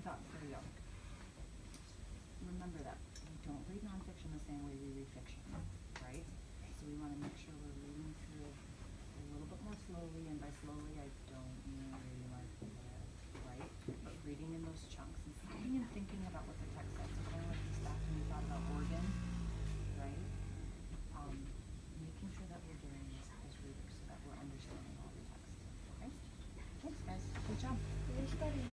thought for you. Remember that we don't read nonfiction the same way we read fiction, right? So we want to make sure we're reading through a little bit more slowly, and by slowly I don't mean reading like this, right? But reading in those chunks and stopping and thinking about what the text says. So kind of like we stopped and we thought about Oregon, right? Making sure that we're doing this as readers so that we're understanding all the text. Okay? Thanks guys. Good job. Good study.